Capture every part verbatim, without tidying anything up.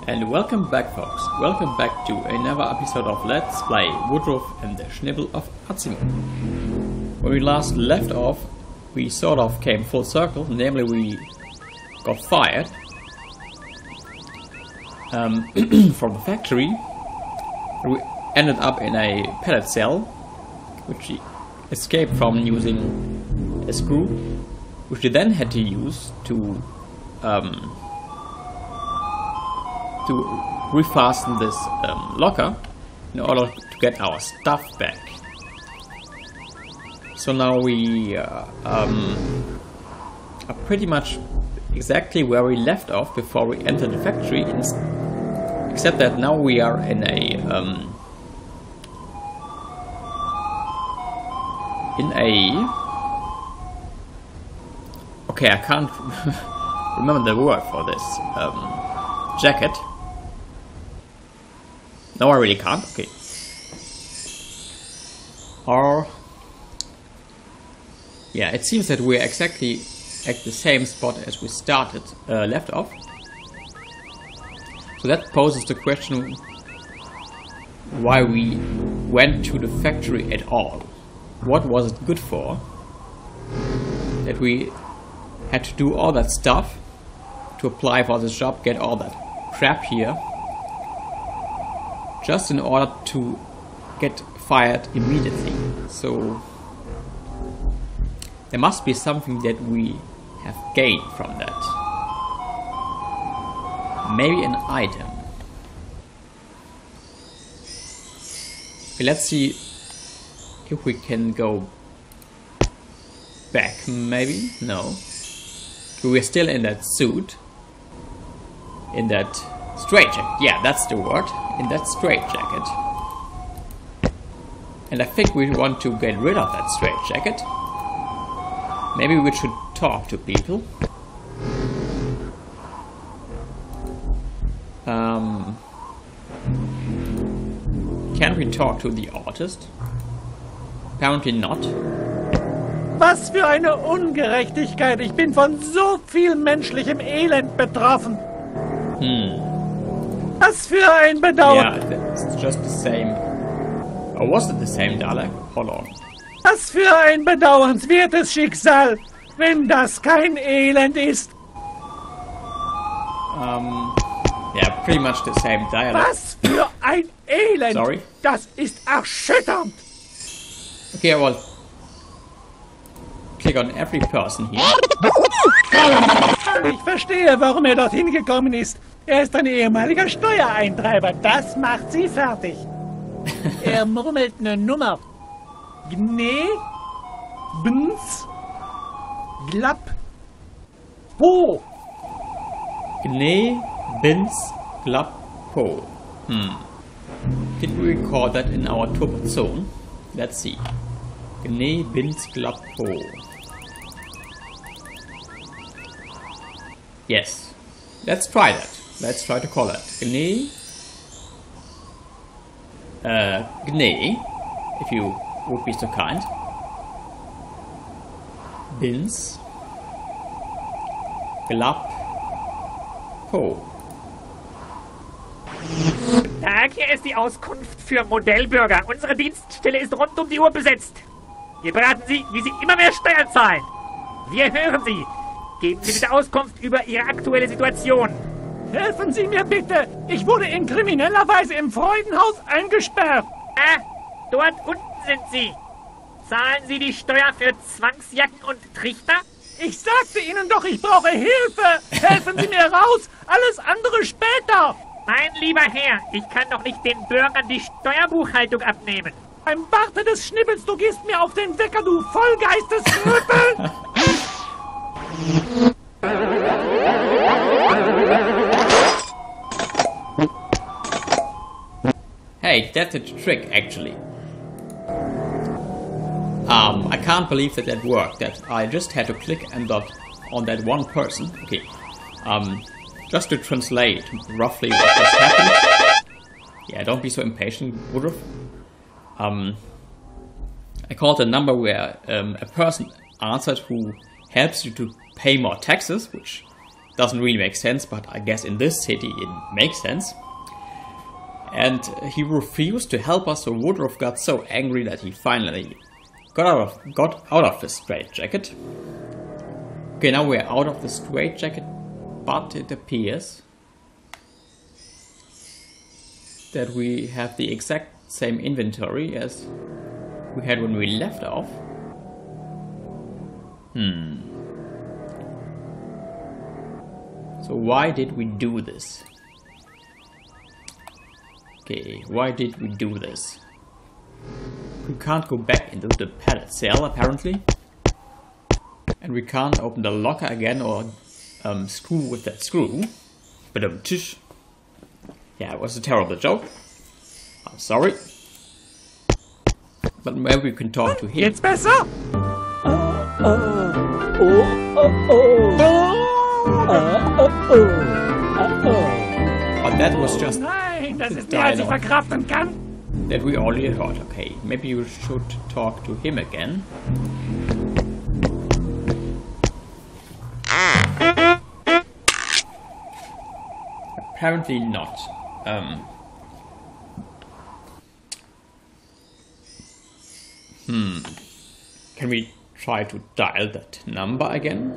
And welcome back, folks. Welcome back to another episode of Let's Play Woodruff and the Schnibble of Atzimo. When we last left off, we sort of came full circle, namely we got fired um, from the factory. We ended up in a pellet cell, which we escaped from using a screw, which we then had to use to um, to refasten this um, locker in order to get our stuff back. So now we uh, um, are pretty much exactly where we left off before we entered the factory, except that now we are in a um, in a okay, I can't remember the word for this um, jacket. No, I really can't. Okay. Or yeah, it seems that we're exactly at the same spot as we started, uh, left off. So that poses the question why we went to the factory at all. What was it good for? That we had to do all that stuff to apply for this job, get all that crap here, just in order to get fired immediately. So there must be something that we have gained from that. Maybe an item. Okay, let's see if we can go back. Maybe? No. We're still in that suit. In that straitjacket. Yeah, that's the word. In that straitjacket. And I think we want to get rid of that straitjacket. Maybe we should talk to people. Um, can we talk to the artist? Apparently not. Was für eine Ungerechtigkeit! Ich bin von so viel menschlichem Elend betroffen. Hmm. Was für ein Bedauern! Yeah, it's just the same. Or was it the same dialect? Hold on. Was für ein bedauernswertes Schicksal, wenn das kein Elend ist. Um, yeah, pretty much the same dialect. Was für ein Elend! Sorry? Das ist erschütternd! Okay, well, click on every person here. Ich verstehe, warum er dorthin gekommen ist. Er ist ein ehemaliger Steuereintreiber. Das macht sie fertig. Er murmelt eine Nummer. Gne, Bns, Glapp, Po. Gne, Bins, Glapp, Po. Hmm. Did we record that in our turbo zone? Let's see. Gne, Bins, Glapp, Po. Yes. Let's try that. Let's try to call it. Gne. Uh, Gne, if you would be so kind. Bins. Glapp. Po. Tag, hier ist die Auskunft für Modellbürger. Unsere Dienststelle ist rund um die Uhr besetzt. Wir beraten Sie, wie Sie immer mehr Steuern zahlen. Wir hören Sie. Geben Sie bitte Auskunft über Ihre aktuelle Situation. Helfen Sie mir bitte! Ich wurde in krimineller Weise im Freudenhaus eingesperrt. Ah, dort unten sind Sie. Zahlen Sie die Steuer für Zwangsjacken und Trichter? Ich sagte Ihnen doch, ich brauche Hilfe! Helfen Sie mir raus! Alles andere später! Mein lieber Herr, ich kann doch nicht den Bürgern die Steuerbuchhaltung abnehmen. Beim Barte des Schnibbels, du gehst mir auf den Wecker, du Vollgeistesrüppel! Hey, that's a trick, actually. Um, I can't believe that that worked. That I just had to click and dot on that one person. Okay. Um, just to translate roughly what just happened. Yeah, don't be so impatient, Woodruff. Um, I called a number where um, a person answered who helps you to pay more taxes, which doesn't really make sense, but I guess in this city it makes sense. And he refused to help us, so Woodruff got so angry that he finally got out of got out of the straitjacket. Okay, now we're out of the straitjacket, but it appears that we have the exact same inventory as we had when we left off. Hmm. So why did we do this? Okay, why did we do this? We can't go back into the pallet cell, apparently. And we can't open the locker again or um, screw with that screw. But um, yeah, it was a terrible joke. I'm sorry. But maybe we can talk to him. Jetzt besser? Oh, oh, oh, oh, oh, oh, oh, oh. But that was just Nein, das ist mehr, als ich verkraften kann. that we already heard. Okay, maybe you should talk to him again. Apparently not. Um, hmm. Can we try to dial that number again?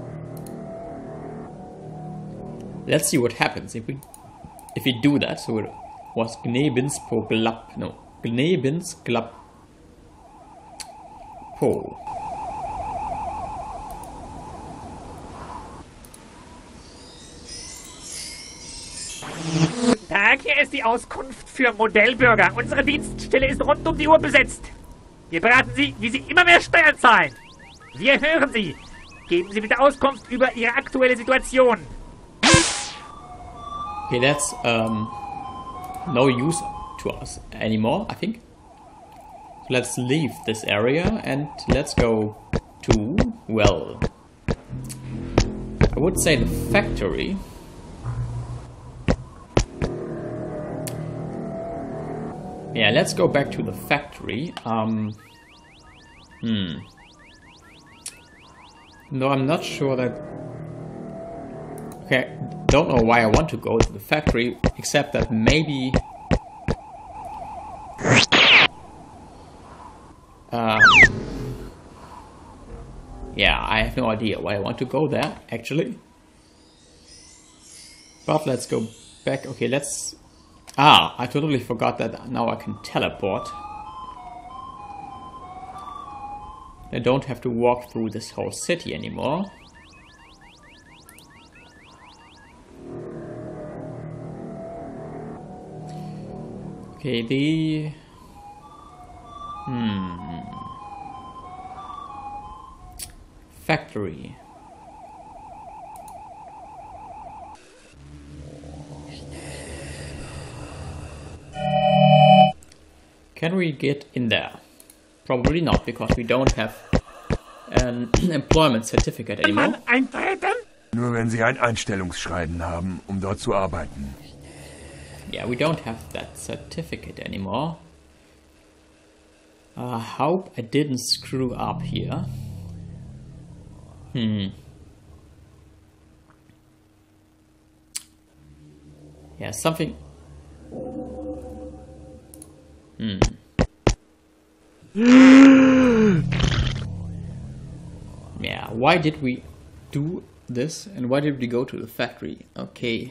Let's see what happens if we if we do that. So it was Gnebens po Glapp. No, Gnebens Glapp po. Guten Tag, hier ist die Auskunft für Modellbürger. Unsere Dienststelle ist rund um die Uhr besetzt. Wir beraten Sie, wie Sie immer mehr Steuern zahlen. Wir hören Sie. Geben Sie bitte Auskunft über Ihre aktuelle Situation. Okay, that's um, no use to us anymore, I think. So let's leave this area and let's go to, well, I would say the factory. Yeah, let's go back to the factory. Um, hmm. No, I'm not sure that... Okay, don't know why I want to go to the factory, except that maybe... Uh, yeah, I have no idea why I want to go there, actually. But let's go back. Okay, let's... Ah, I totally forgot that now I can teleport. I don't have to walk through this whole city anymore. Okay, the... Hmm... Factory. Can we get in there? Probably not, because we don't have an employment certificate anymore. Mann, eintreten? Nur wenn Sie ein Einstellungsschreiben haben, um dort zu arbeiten. Yeah, we don't have that certificate anymore. I uh, hope I didn't screw up here. Hmm. Yeah, something... Hmm. Yeah, why did we do this and why did we go to the factory? Okay.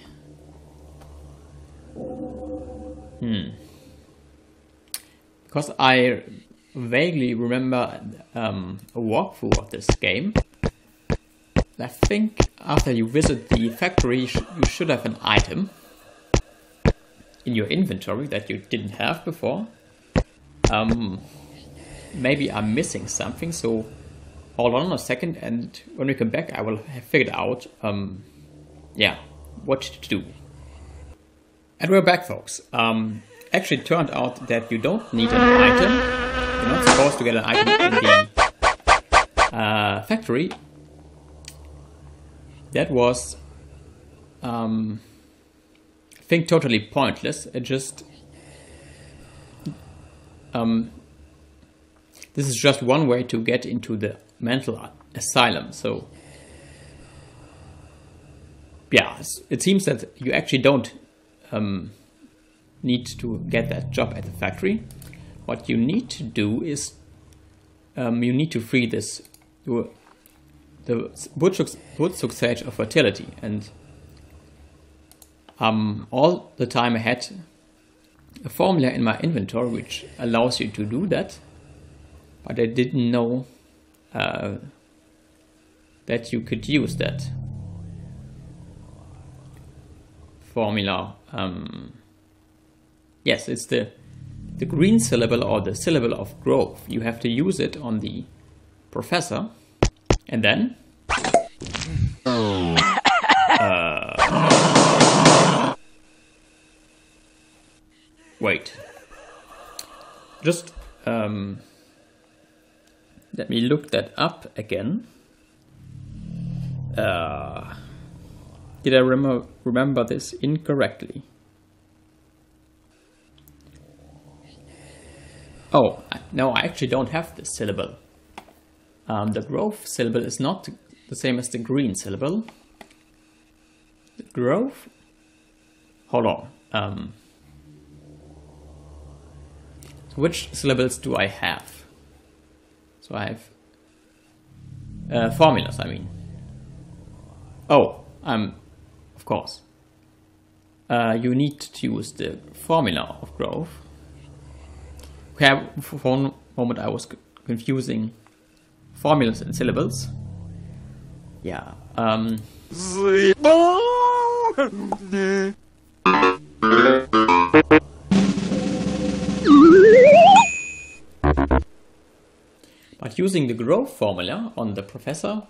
Hmm. Because I vaguely remember um, a walkthrough of this game. I think after you visit the factory, you, sh you should have an item in your inventory that you didn't have before. Um, maybe I'm missing something, so hold on a second, and when we come back, I will have figured out, um, yeah, what to do. And we're back, folks. Um, actually, it turned out that you don't need an item. You're not supposed to get an item in the uh, factory. That was, um, I think, totally pointless. It just, um, this is just one way to get into the mental asylum. So, yeah, it seems that you actually don't um, need to get that job at the factory. What you need to do is um, you need to free this your, the Woodsuck of fertility, and um, all the time I had a formula in my inventory which allows you to do that, but I didn't know uh, that you could use that formula. Um, yes, it's the the green syllable or the syllable of growth. You have to use it on the professor, and then uh, wait, just um, let me look that up again. Uh, did I rem remember this incorrectly? Oh, no, I actually don't have this syllable. Um, the growth syllable is not the same as the green syllable. The growth? Hold on. Um, so which syllables do I have? So I have uh, formulas, I mean. Oh, um, of course. Uh, you need to use the formula of growth. Okay, for one moment I was confusing formulas and syllables. Yeah. Um. But using the growth formula on the professor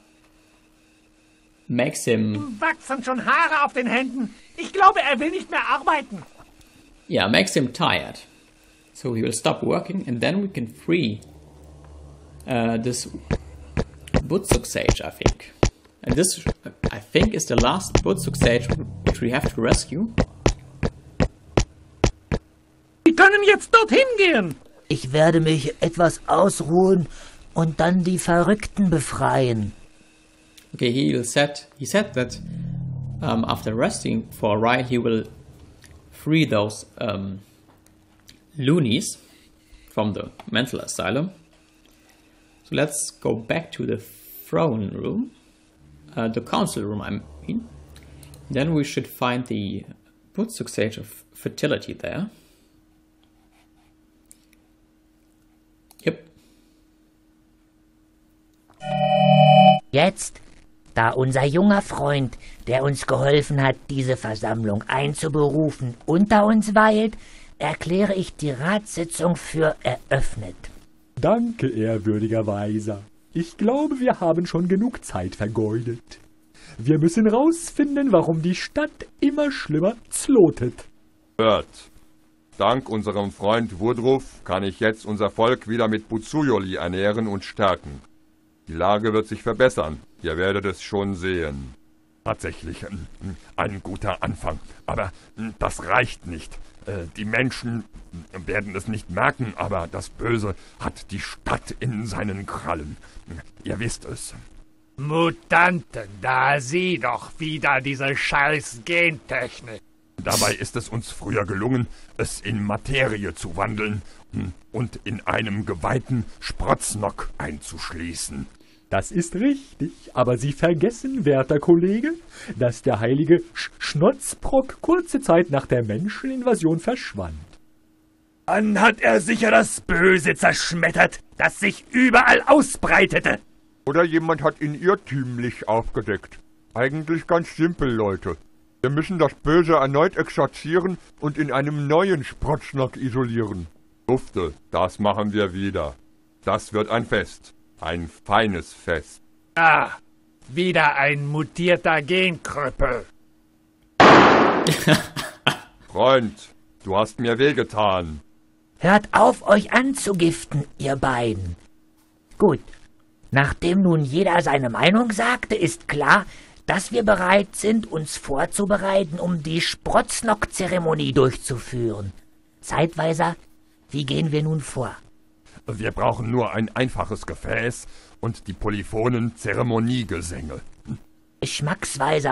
makes him... Wachsen schon Haare auf den Händen. Ich glaube, er will nicht mehr arbeiten. Yeah, makes him tired. So he will stop working, and then we can free uh, this Woodsuck sage, I think. And this, I think, is the last Woodsuck sage which we have to rescue. Wir können jetzt dorthin gehen. Ich werde mich etwas ausruhen und dann die Verrückten befreien. Okay, he will said he said that um, after resting for a while he will free those um, loonies from the mental asylum. So let's go back to the throne room, uh, the council room, I mean. Then we should find the Woodsuck sage of fertility there. Yep. Jetzt, da unser junger Freund, der uns geholfen hat, diese Versammlung einzuberufen, unter uns weilt, erkläre ich die Ratssitzung für eröffnet. Danke, ehrwürdiger Weiser. Ich glaube, wir haben schon genug Zeit vergeudet. Wir müssen rausfinden, warum die Stadt immer schlimmer zlotet. Hört. Dank unserem Freund Woodruff kann ich jetzt unser Volk wieder mit Buzzujoli ernähren und stärken. Die Lage wird sich verbessern. Ihr werdet es schon sehen. Tatsächlich ein guter Anfang, aber das reicht nicht. Die Menschen werden es nicht merken, aber das Böse hat die Stadt in seinen Krallen. Ihr wisst es. Mutanten, da sieh doch wieder diese scheiß Gentechnik. Dabei ist es uns früher gelungen, es in Materie zu wandeln und in einem geweihten Sprotznock einzuschließen. Das ist richtig, aber Sie vergessen, werter Kollege, dass der heilige Sch Schnotzbrock kurze Zeit nach der Menscheninvasion verschwand. Dann hat er sicher das Böse zerschmettert, das sich überall ausbreitete. Oder jemand hat ihn irrtümlich aufgedeckt. Eigentlich ganz simpel, Leute. Wir müssen das Böse erneut exorzieren und in einem neuen Sprotznock isolieren. Dufte, das machen wir wieder. Das wird ein Fest. Ein feines Fest. Ah, wieder ein mutierter Genkrüppel. Freund, du hast mir wehgetan. Hört auf, euch anzugiften, ihr beiden. Gut, nachdem nun jeder seine Meinung sagte, ist klar, dass wir bereit sind, uns vorzubereiten, um die Sprotznock-Zeremonie durchzuführen. Zeitweiser, wie gehen wir nun vor? Wir brauchen nur ein einfaches Gefäß und die polyphonen Zeremoniegesänge. Geschmacksweiser,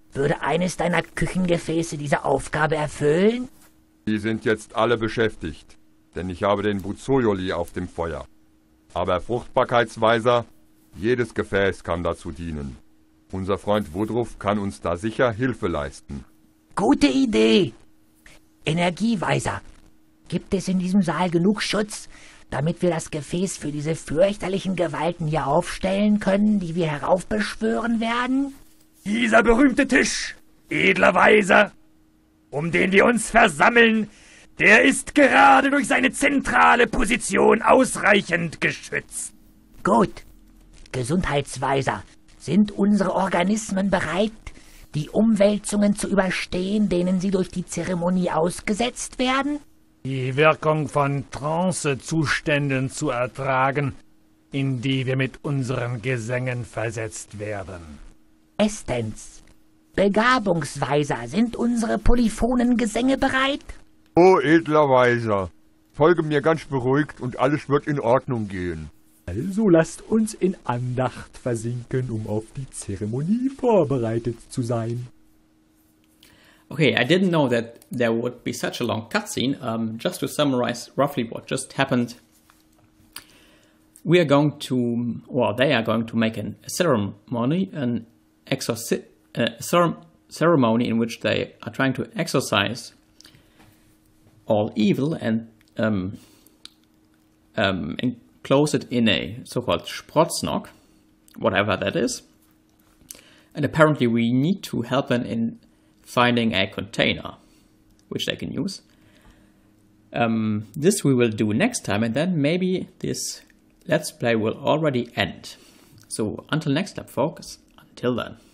Würde eines deiner Küchengefäße diese Aufgabe erfüllen? Die sind jetzt alle beschäftigt, denn ich habe den Buzojoli auf dem Feuer. Aber Fruchtbarkeitsweiser, jedes Gefäß kann dazu dienen. Unser Freund Woodruff kann uns da sicher Hilfe leisten. Gute Idee. Energieweiser, gibt es in diesem Saal genug Schutz, damit wir das Gefäß für diese fürchterlichen Gewalten hier aufstellen können, die wir heraufbeschwören werden? Dieser berühmte Tisch, edler Weiser, um den wir uns versammeln, der ist gerade durch seine zentrale Position ausreichend geschützt. Gut. Gesundheitsweiser, sind unsere Organismen bereit, die Umwälzungen zu überstehen, denen sie durch die Zeremonie ausgesetzt werden? Die Wirkung von Trancezuständen zu ertragen, in die wir mit unseren Gesängen versetzt werden. Estens, Begabungsweiser, sind unsere polyphonen Gesänge bereit? O edler Weiser, folge mir ganz beruhigt und alles wird in Ordnung gehen. Also lasst uns in Andacht versinken, um auf die Zeremonie vorbereitet zu sein. Okay, I didn't know that there would be such a long cutscene. Um, just to summarize roughly what just happened, we are going to, well, they are going to make an, a ceremony, an exorci uh, cer ceremony in which they are trying to exorcise all evil and um, um, enclose it in a so-called Sprotsnock, whatever that is. And apparently we need to help them in finding a container, which they can use. Um, this we will do next time, and then maybe this Let's Play will already end. So until next time, folks, until then.